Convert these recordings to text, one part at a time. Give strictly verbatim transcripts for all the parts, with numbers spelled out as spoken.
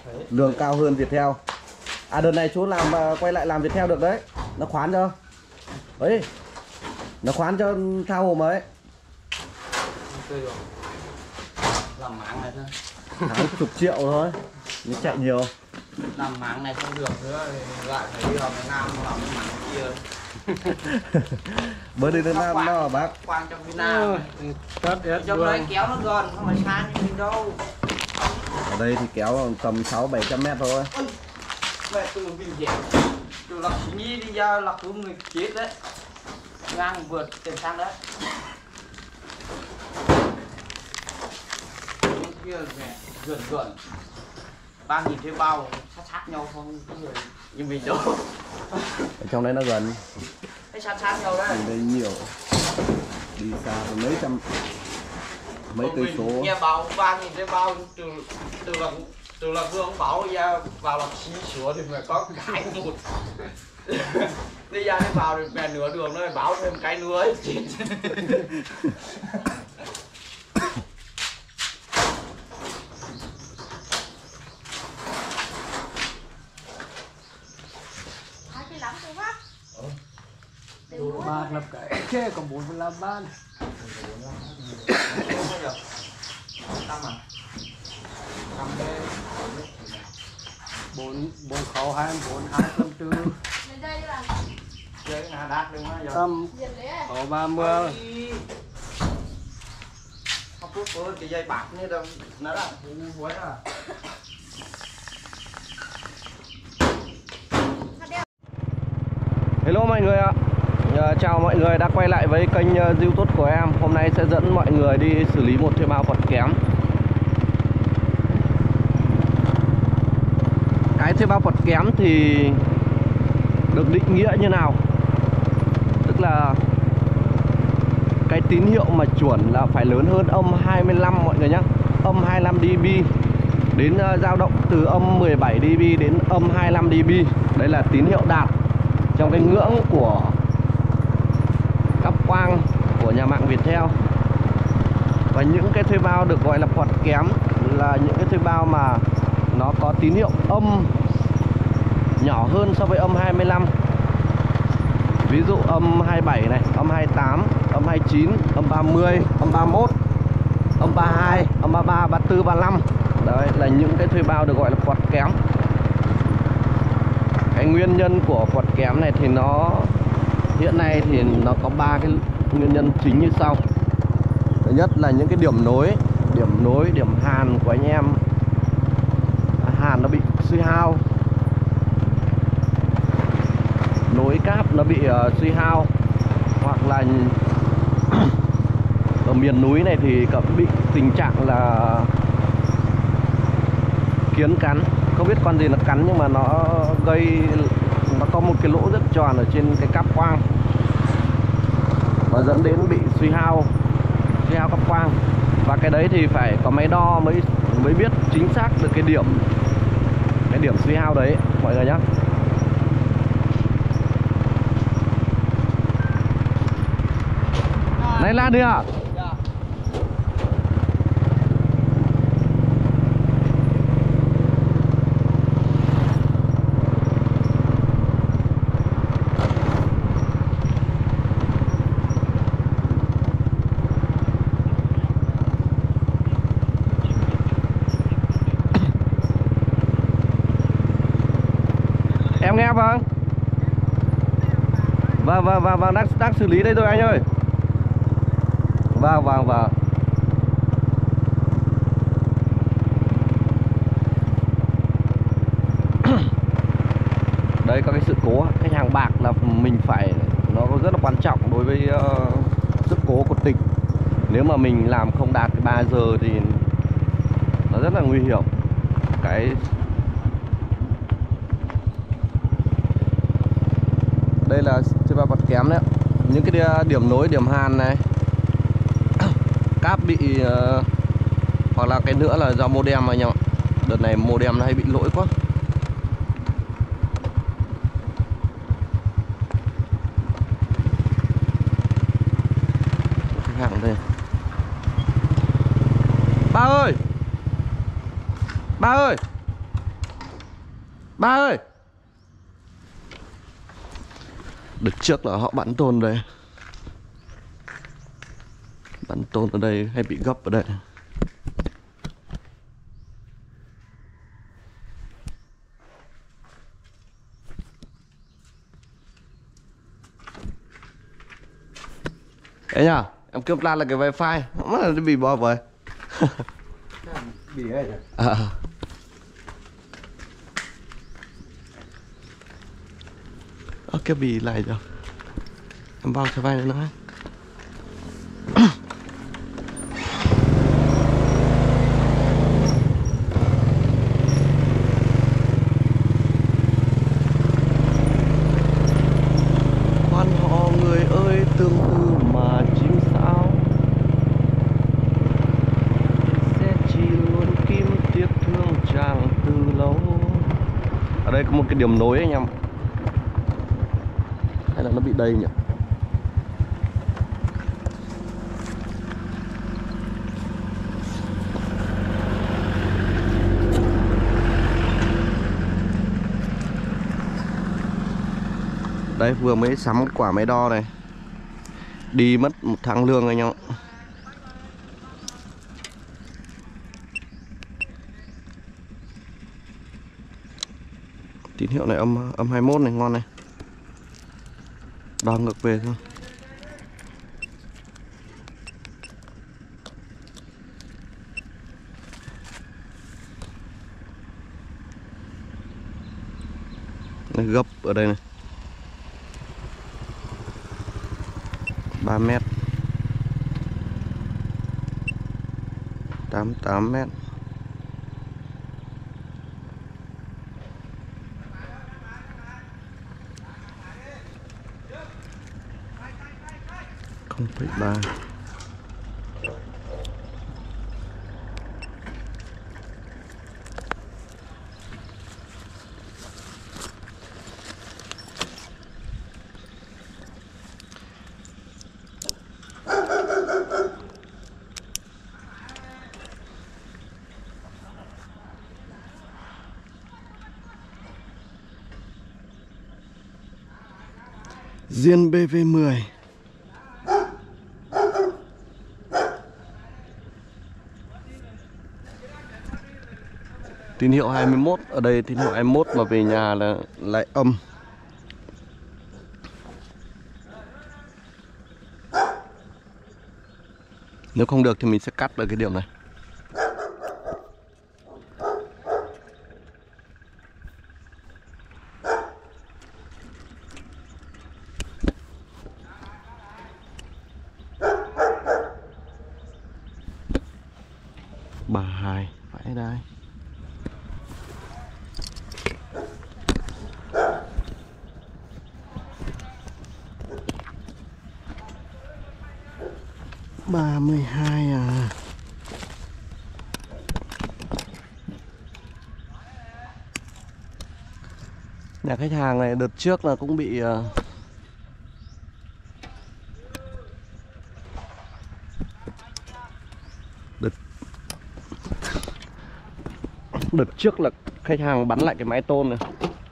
lương cao hơn Viettel. À đợt này chú làm quay lại làm Viettel được đấy, nó khoán cho ấy, nó khoán cho thao hồ ấy. Làm mạng này thôi, tháng chục triệu thôi, nó chạy nhiều. làm mạng này không được nữa thì lại phải đi vào Việt Nam làm cái mạng kia. Bữa đi đến Nam nó bác. Quang trong Việt Nam. Trong đấy kéo nó gần, không phải xa như mình đâu. Ở đây thì kéo tầm sáu bảy trăm mét thôi. Mẹ tôi bình dễ. Tôi lọc nhi đi ra lọc của người chết đấy. Ngang vượt tiền sang đấy. Kia mẹ gần gần. Ba nghìn thuê bao sát sát nhau không cái người như mình đâu. Ở trong đấy nó gần. Cái sát sát nhau đấy. Đây nhiều. Đi xa mấy trăm mấy cây số. Nghe bảo ba nghìn thuê bao từ từ là từ là Vương bảo ra vào là xí sửa thì phải có cái một. Đi ra đi vào thì mẹ nửa đường nó bảo thêm cái nữa ấy. Ba làm cái kia còn bốn làm ban. Bốn bốn khẩu hai bốn hai trăm tư. Tâm khẩu ba mươi. Không có có cái dây bạc như đâu nó là quấy à. Hello mọi người ạ. À, chào mọi người đã quay lại với kênh uh, YouTube của em. Hôm nay sẽ dẫn mọi người đi xử lý một thuê bao quật kém. Cái thuê bao quật kém thì được định nghĩa như nào? Tức là cái tín hiệu mà chuẩn là phải lớn hơn âm hai mươi lăm mọi người nhé. Âm hai mươi lăm dB đến uh, dao động từ âm mười bảy dB đến âm hai mươi lăm dB. Đây là tín hiệu đạt trong cái ngưỡng của cáp quang của nhà mạng Viettel. Và những cái thuê bao được gọi là quật kém là những cái thuê bao mà nó có tín hiệu âm nhỏ hơn so với âm hai mươi lăm. Ví dụ âm hai mươi bảy này, âm hai mươi tám, âm hai mươi chín, âm ba mươi, âm ba mươi mốt, âm ba mươi hai, âm ba mươi ba, ba mươi tư, ba mươi lăm. Đấy là những cái thuê bao được gọi là quật kém. Cái nguyên nhân của quật kém này thì nó hiện nay thì nó có ba cái nguyên nhân chính như sau. Thứ nhất là những cái điểm nối, điểm nối, điểm hàn của anh em, hàn nó bị suy hao, nối cáp nó bị uh, suy hao, hoặc là ở miền núi này thì cũng bị tình trạng là kiến cắn. Không biết con gì nó cắn nhưng mà nó gây, nó có một cái lỗ rất tròn ở trên cái cáp quang và dẫn đến bị suy hao, suy hao cáp quang. Và cái đấy thì phải có máy đo mới mới biết chính xác được cái điểm cái điểm suy hao đấy mọi người nhé. Này Lan đi à? Em nghe vâng. Vâng vâng vâng vâng đang đang xử lý đây rồi anh ơi. Vâng vâng vâng. Đây có cái sự cố khách hàng bạc là mình phải, nó rất là quan trọng đối với uh, sự cố của tỉnh. Nếu mà mình làm không đạt cái ba giờ thì nó rất là nguy hiểm. Cái đây là thuê bao quật kém đấy. Những cái điểm nối, điểm hàn này, cáp bị uh, hoặc là cái nữa là do modem anh em ạ. Đợt này modem nó hay bị lỗi quá. Khách hàng đây. Ba ơi, ba ơi, Ba ơi. Đợt trước là họ bắn tồn đây. Bắn tồn ở đây hay bị gấp ở đây. Đấy nhá, em kêu plan là cái wifi, mất là nó bị bỏ vậy. Bị ấy À. Ơ cái bì lại rồi. Em bao cho vai nữa nói. Quan họ người ơi tương tư mà chim sao sẽ chỉ luôn kim tiếc thương chàng từ lâu. Ở đây có một cái điểm nối anh em. Hay là nó bị đầy nhỉ? Đây vừa mới sắm quả máy đo này. Đi mất một tháng lương anh em ạ. Tín hiệu này âm âm hai mốt này ngon này. Đo ngược về thôi. Này, gấp ở đây này. ba mét. tám mươi tám mét. không phẩy ba. Diên bê vê mười. Tín hiệu hai mươi mốt, ở đây tín hiệu hai mươi mốt mà về nhà là lại âm. Nếu không được thì mình sẽ cắt ở cái điểm này. Bà hai phải đây. ba mươi hai à. Nhà khách hàng này đợt trước là cũng bị uh, đợt đợt trước là khách hàng bắn lại cái mái tôn này.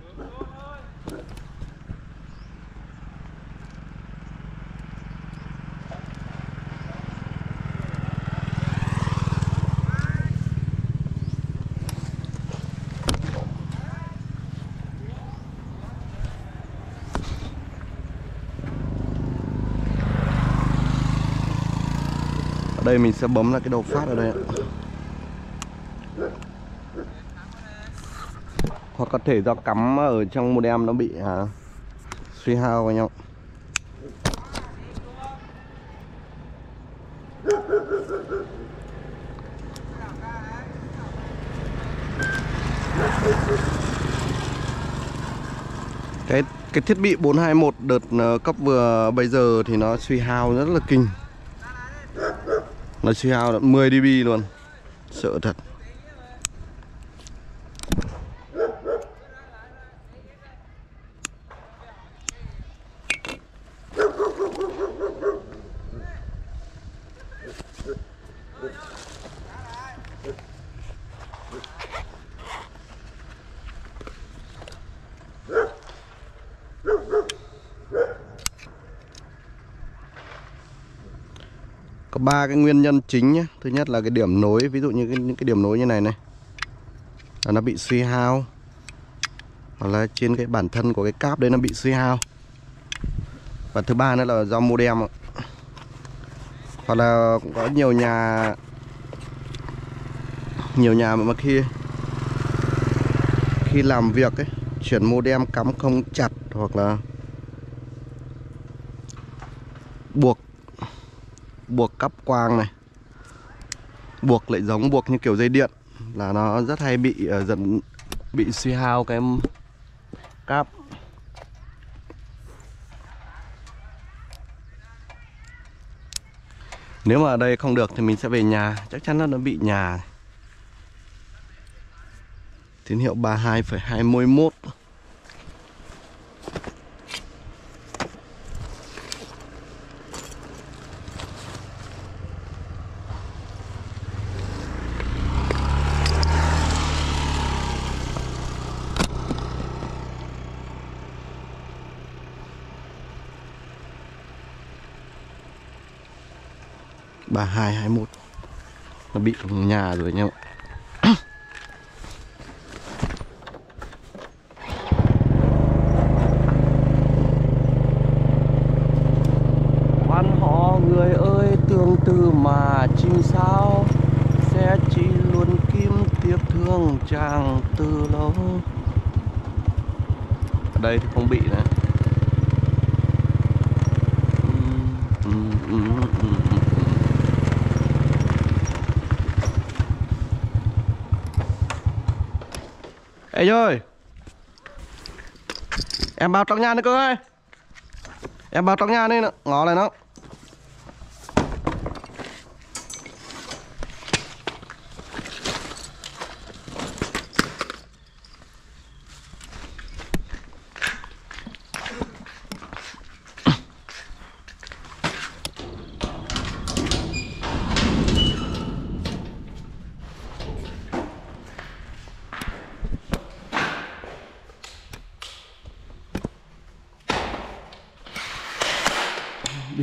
Ở đây mình sẽ bấm là cái đầu phát ở đây ạ. Hoặc có thể do cắm ở trong modem nó bị à, suy hao anh em. Cái cái thiết bị bốn hai mốt đợt cấp vừa bây giờ thì nó suy hao rất là kinh. Nó suy hao là mười đê bê luôn. Sợ thật. Có ba cái nguyên nhân chính nhé. Thứ nhất là cái điểm nối, ví dụ như cái, những cái điểm nối như này này là nó bị suy hao, hoặc là trên cái bản thân của cái cáp đấy nó bị suy hao. Và thứ ba nữa là do modem, hoặc là cũng có nhiều nhà nhiều nhà mà khi khi làm việc ấy, chuyển modem cắm không chặt, hoặc là buộc buộc cáp quang này, buộc lại giống buộc như kiểu dây điện, là nó rất hay bị uh, dẫn bị suy hao cái cáp. Nếu mà ở đây không được thì mình sẽ về nhà, chắc chắn là nó bị nhà. Tín hiệu ba mươi hai phẩy hai mươi mốt. ba mươi hai hai mươi mốt. Nó bị nhà rồi nha. Quan họ người ơi, tương tư mà chim sao, sẽ chỉ luôn kim tiếc thương chàng từ lâu. Ở đây thì không bị nữa. Ê ơi, em vào trong nhà nữa cơ ơi. Em vào trong nhà đi, ngó này nó. Đi.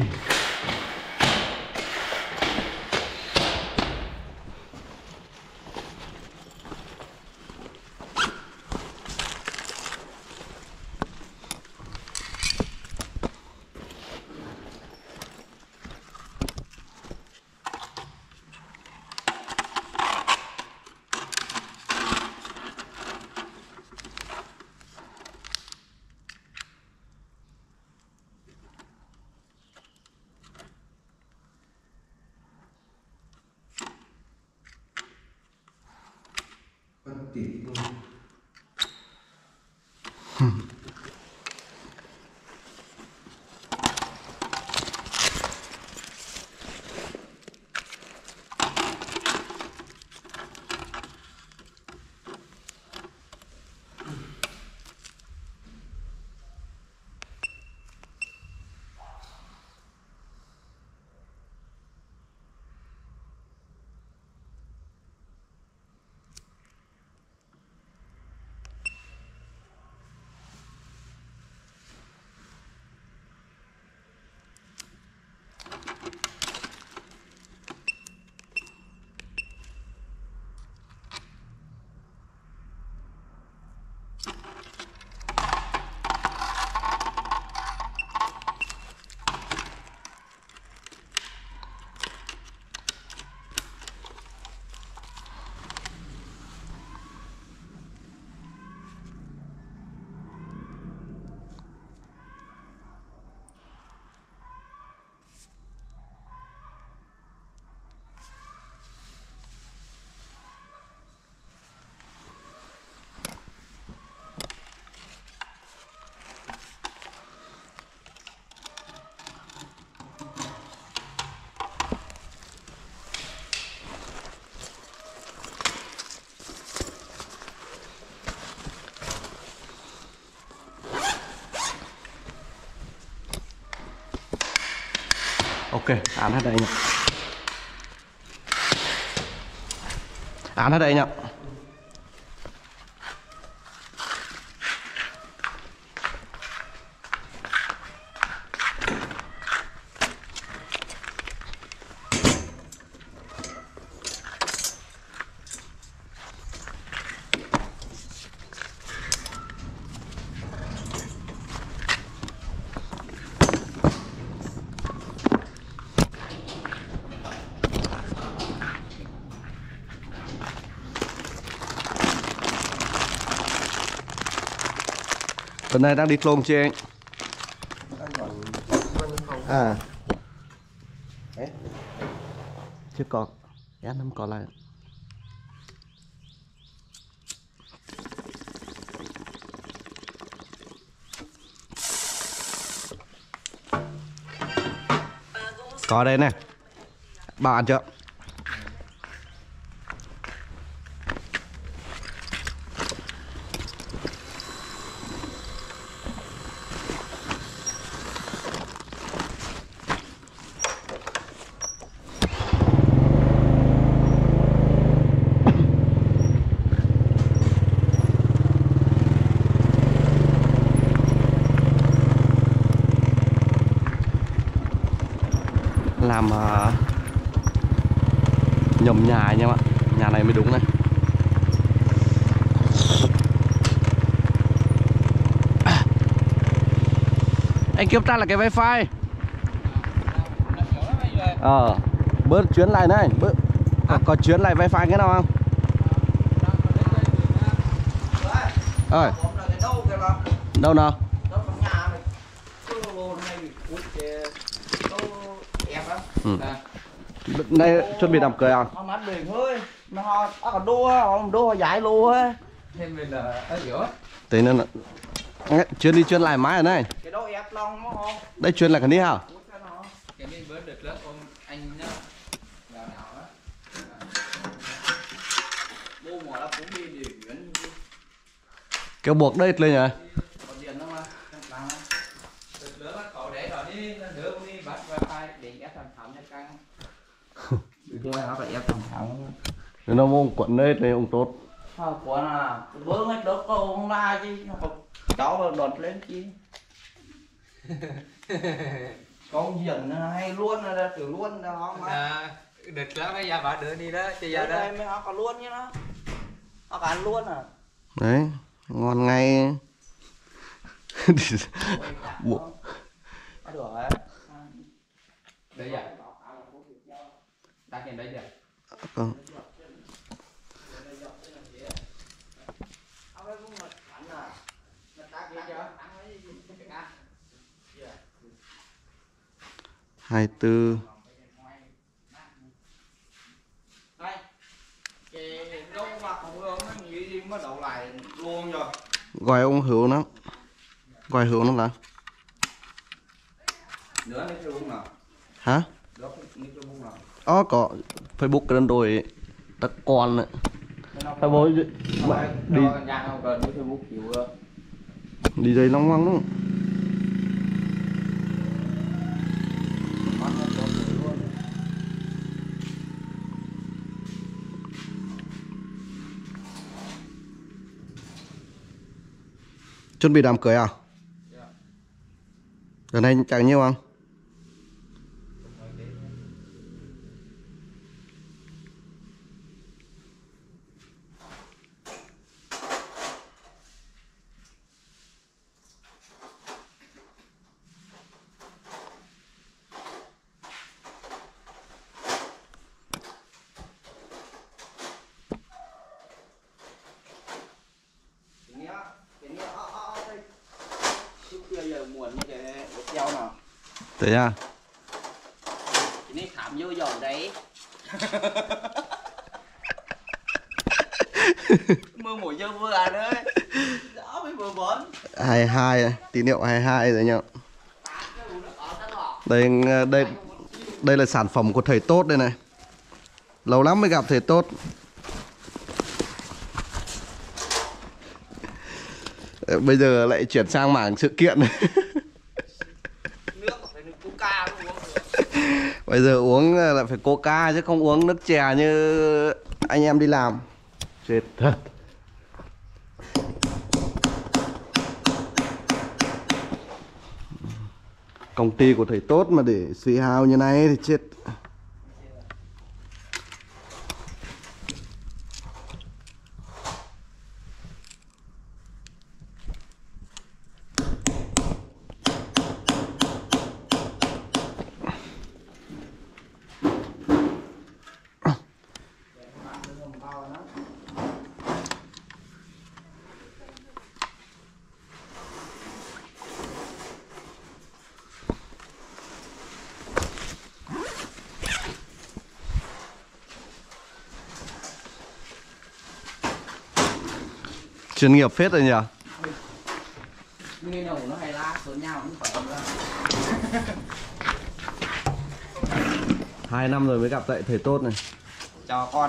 Ok, án hết đây nhỉ. Án hết đây nhỉ. Tuần này đang đi lông chưa anh? À. Đấy. Chưa có. Em không có lại. Có đây này. Bảo ăn chưa? Làm uh, nhầm nhà anh em ạ. Nhà này mới đúng này. Anh kêu ta là cái wifi. Ờ bớt chuyến lại này bớt. Có, có chuyến lại wifi cái nào không? Ơi đâu nào? Ừ. Đây chuẩn bị đám cưới à? Không ăn biển thôi. Mà họ còn đua, họ đua giải lùa. Thêm mình là ở giữa. Thế nên là chuyến đi chuyến lại mãi rồi này. Cái đó ép long nó không? Đây chuyến là cái ní hả? Cái này bớt được lớp ông anh nhá. Nào nào á. Mua mỏ là cũng đi để chuyển. Kéo buộc đây lên nhỉ? Có điện đâu mà. Làm á. Được lớp nó cậu để rồi đi, nó đỡ đi bắt wifi điện ép thành thảm cho căng. Được rồi, nó phải ép thành thảm. Nếu nó ông quận đây thì ông tốt. Thôi quận à, bữa ngay đó có ông ra chứ. Cháu mà đột lên chi. Con diễn hay luôn là từ luôn đó mà. À, được lắm mấy gia bảo đưa đi đó cho gia đó. Đây mới họ còn luôn như nó. Họ còn ăn luôn à. Đấy, ngon ngay. Bộ. Được rồi. Đấy giờ. Đặt trên đấy giờ. Vâng. Hai tư. Đây. Cái đông mặt không ương nó nghĩ mới đậu lại luôn rồi. Gọi ông Hữu nó. Gọi Hữu nó là. Nữa nó Facebook nào? Hả? Đó cái Facebook nào? Ó có Facebook cái đổi tắc con này. Thôi bố đi Đi nhà không cần Facebook chịu. Đi đây long ngoăng đúng không? Chuẩn bị đám cưới à? Dạ. Đợt này chẳng nhiều không? Thế à? Cái này khám vô giòn đấy. Mưa mùi dơ vừa à đấy. Rõ mới vừa bẩn. hai hai tín hiệu hai hai rồi nhá. Đây đây đây là sản phẩm của thầy Tốt đây này. Lâu lắm mới gặp thầy Tốt. Bây giờ lại chuyển sang mảng sự kiện. Bây giờ uống là phải coca chứ không uống nước chè như anh em đi làm. Chết thật. Công ty của thầy Tốt mà để suy hao như này thì chết. chuyên nghiệp phết rồi nhỉ. Nghe đầu nó hay lá với nhau nó phải ra. Hai năm rồi mới gặp lại thầy Tốt này. Chào con.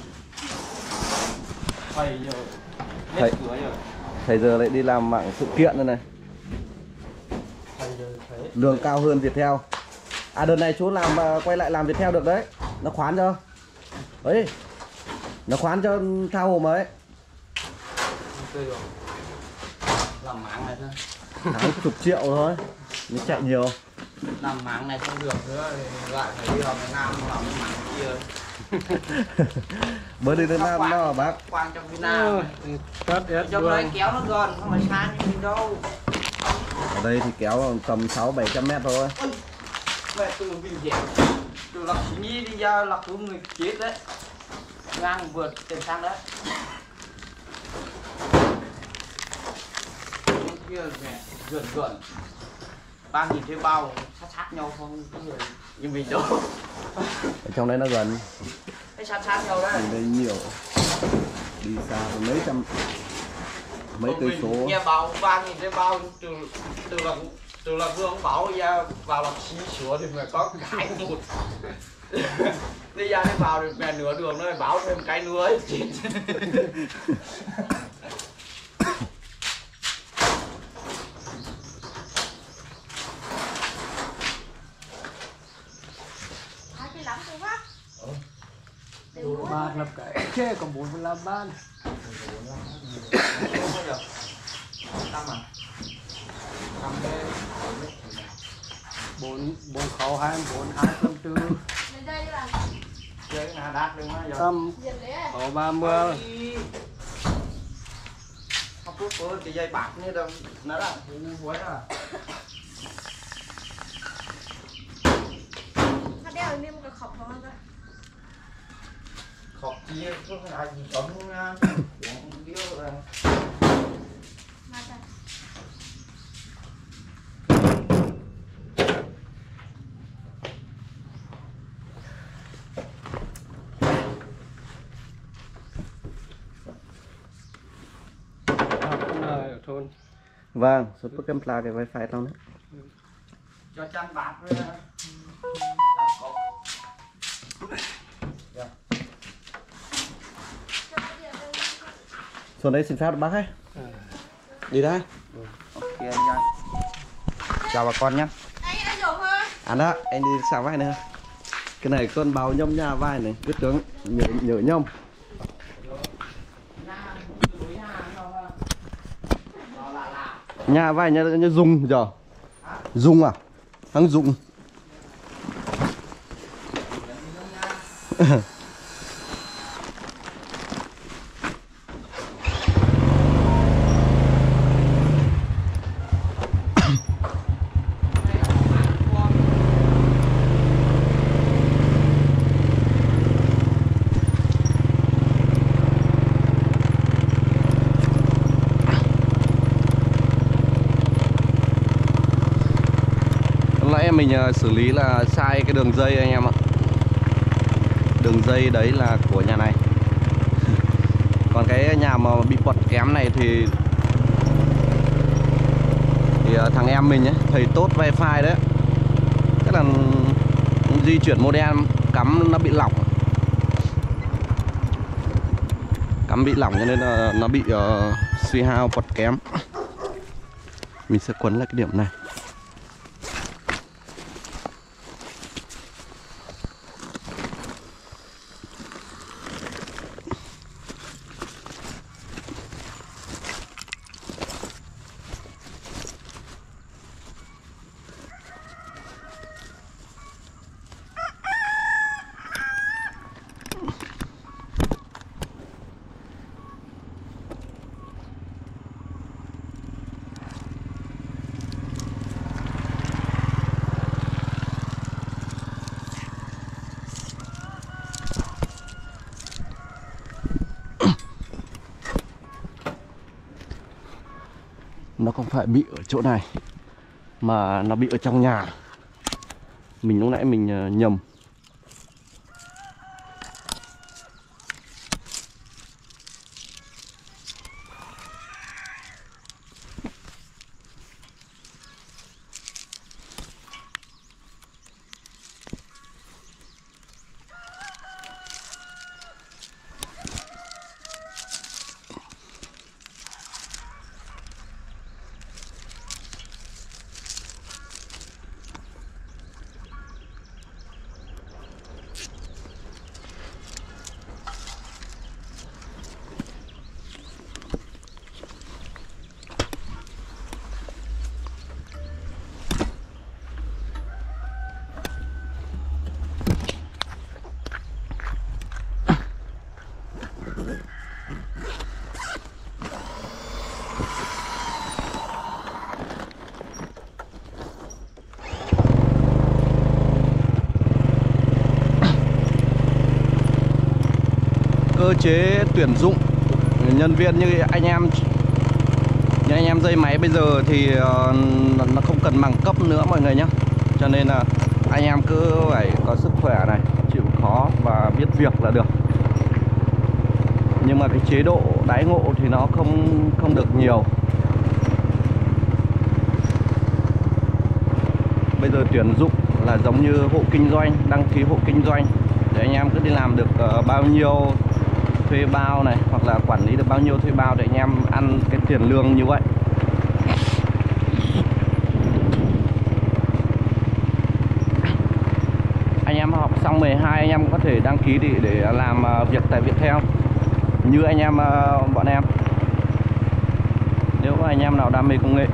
Thầy giờ hết Thầy. cửa rồi. Thầy giờ lại đi làm mảng sự kiện rồi này. Thầy giờ thấy Lương cao hơn Viettel. À đợt này chú làm uh, quay lại làm Viettel được đấy. Nó khoán cho. Ấy. Nó khoán cho thao hồ ấy. rồi. Làm mạng này thôi. Tháng chục triệu thôi. Mới chạy nhiều. Làm mạng này không được nữa thì lại phải đi vào miền Nam làm cái mạng kia. Bữa đi đến Nam đó bác. Quan trong Việt Nam. Cắt ép Trong đấy kéo nó gần, không phải xa như mình đâu. Ở đây thì kéo tầm sáu bảy trăm mét thôi. Mẹ tôi bị dẹp. Tôi lọc xí nhi đi ra lọc của người chết đấy. Ngang vượt tiền sang đấy. Những kia mẹ gần gần. Ba nghìn thuê bao sát sát nhau không cái người như mình đâu. Ở trong đấy nó gần. Cái sát sát nhau đấy. Ở đây nhiều. Đi xa tới mấy trăm mấy Còn cây mình số. nghe báo ba nghìn thuê bao từ từ là từ là vương bảo ra vào là xí sửa thì phải có cái một. Đi ra đi vào thì mẹ nửa đường nó phải báo thêm cái nữa ấy. ba lập cái xe còn bốn mươi lăm ban. bốn bốn khẩu hai bốn hai trăm tư. Chơi nhà đắt đừng mà giờ. Tâm khẩu ba mươi. Không có có cái dây bạc như đâu nó là hú quấy à. Nó đeo niêm cái khóc không cơ. Khóc chia có cái gì cấm nha. Không biết rồi. Mà trời. Ở thôn. Vâng, số bức em là cái wifi trong đấy. Cho chăn bạc với Xuống đây xin phép bác ấy. Đi đây. ok anh ơi. Chào bà con nhé. Anh đã dùng hơn. Anh đó, anh đi sang vai nữa. Cái này con báo nhông nha vai này, biết tướng nhớ nhớ nhông. Nhà vai nhà nhà dùng giờ. Dùng à? Thằng dùng. Nãy mình xử lý là sai cái đường dây anh em ạ. Đường dây đấy là của nhà này. Còn cái nhà mà bị bật kém này thì Thì thằng em mình ấy, thầy Tốt wifi đấy. Tức là di chuyển modem cắm nó bị lỏng. Cắm bị lỏng cho nên là nó bị uh, suy hao bật kém. Mình sẽ quấn lại cái điểm này. Nó không phải bị ở chỗ này mà nó bị ở trong nhà. Mình lúc nãy mình uh, nhầm. cơ chế tuyển dụng nhân viên như anh em như anh em dây máy bây giờ thì uh, nó không cần bằng cấp nữa mọi người nhé. Cho nên là anh em cứ phải có sức khỏe này, chịu khó và biết việc là được. Nhưng mà cái chế độ đãi ngộ thì nó không không được nhiều. Bây giờ tuyển dụng là giống như hộ kinh doanh, đăng ký hộ kinh doanh để anh em cứ đi làm được uh, bao nhiêu thuê bao này, hoặc là quản lý được bao nhiêu thuê bao để anh em ăn cái tiền lương như vậy. Anh em học xong mười hai anh em có thể đăng ký để, để làm uh, việc tại Viettel như anh em uh, bọn em, nếu mà anh em nào đam mê công nghệ.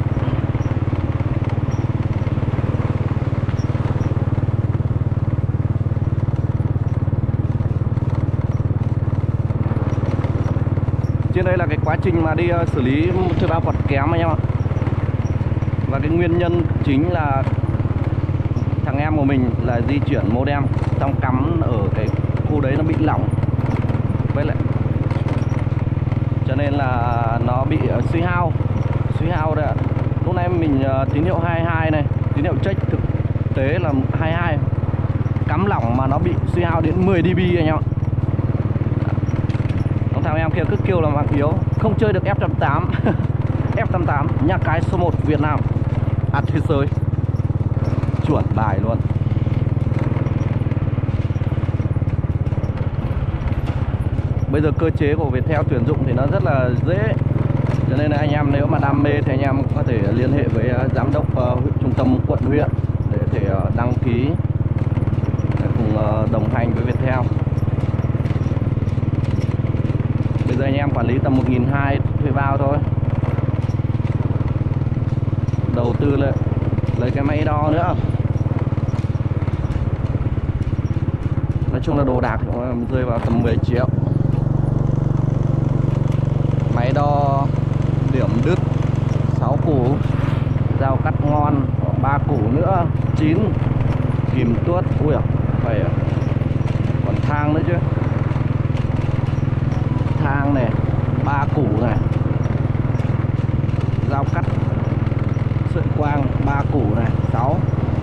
Trên đây là cái quá trình mà đi uh, xử lý thuê bao vật kém anh em ạ. Và cái nguyên nhân chính là thằng em của mình là di chuyển modem xong cắm ở cái khu đấy nó bị lỏng, với lại cho nên là nó bị uh, suy hao suy hao đấy ạ. Lúc nãy mình uh, tín hiệu hai mươi hai này, tín hiệu check thực tế là hai mươi hai, cắm lỏng mà nó bị suy hao đến mười đê bê anh em ạ. Thằng em kia cứ kêu là mạng yếu, không chơi được F tám tám. F tám tám nhà cái số một Việt Nam, à thế giới, chuẩn bài luôn. Bây giờ cơ chế của Viettel tuyển dụng thì nó rất là dễ, cho nên là anh em nếu mà đam mê thì anh em có thể liên hệ với giám đốc uh, trung tâm quận huyện để có thể uh, đăng ký để cùng uh, đồng hành với Viettel. Bây giờ anh em quản lý tầm một nghìn hai trăm thuê bao thôi. Đầu tư lại lấy cái máy đo nữa. Nói chung là đồ đạc rơi vào tầm mười triệu. Máy đo điểm đứt sáu củ, dao cắt ngon ba củ nữa, chín, kìm tuốt, ui phải còn thang nữa chứ. Thang này ba củ này, dao cắt sợi quang ba củ này, sáu.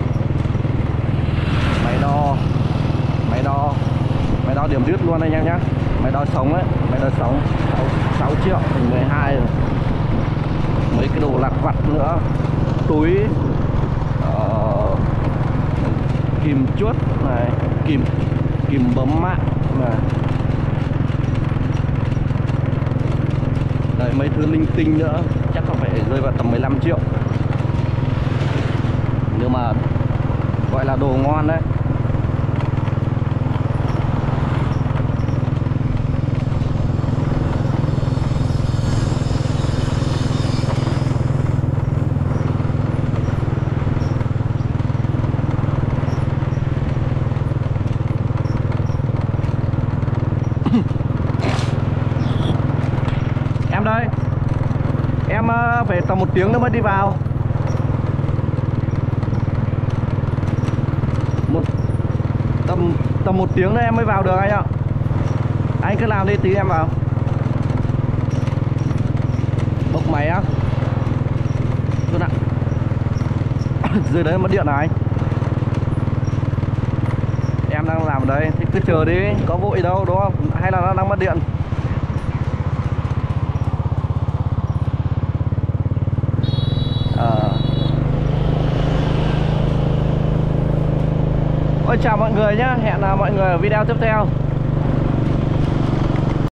Máy đo máy đo máy đo điểm đứt luôn anh em nhé. Máy đo sống ấy, máy đo sống sáu triệu thành mười hai rồi. Mấy cái đồ lặt vặt nữa, túi uh, kìm chuốt này, kìm kìm bấm mạng này. Đấy, mấy thứ linh tinh nữa chắc là phải rơi vào tầm mười lăm triệu. Nhưng mà gọi là đồ ngon đấy. Em đây, em phải tầm một tiếng nữa mới đi vào. Một tầm tầm một tiếng nữa em mới vào được anh ạ. Anh cứ làm đi tí em vào. Bốc máy á. Luôn ạ. Dưới đấy mất điện này. Em đang làm ở đây thì cứ chờ đi, có vội đâu đúng không? Hay là nó đang mất điện? Ôi chào mọi người nhé, hẹn là mọi người ở video tiếp theo.